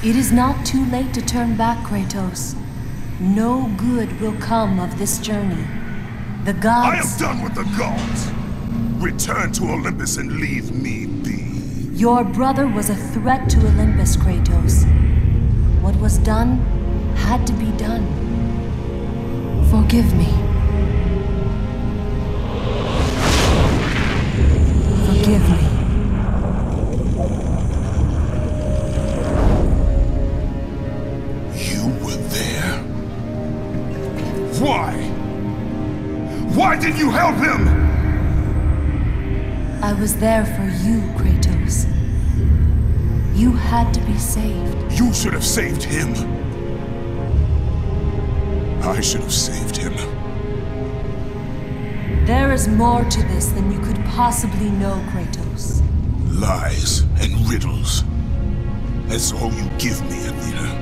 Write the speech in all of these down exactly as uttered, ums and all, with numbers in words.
It is not too late to turn back, Kratos. No good will come of this journey. The gods... I am done with the gods! Return to Olympus and leave me be. Your brother was a threat to Olympus, Kratos. What was done had to be done. Forgive me. Forgive me. You were there? Why? Why did you help him? I was there for you, Kratos. You had to be saved. You should have saved him. I should have saved him. There is more to this than you could possibly know, Kratos. Lies and riddles. That's all you give me, Athena.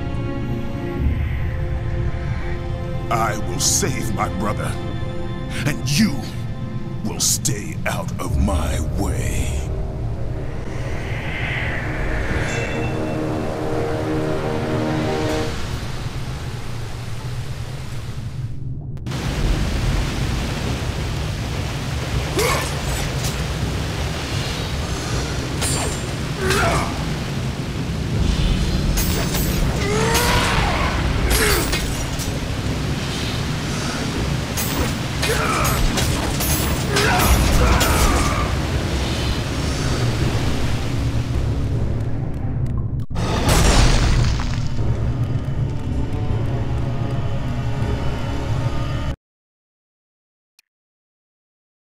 I will save my brother, and you will stay out of my way. Yeah!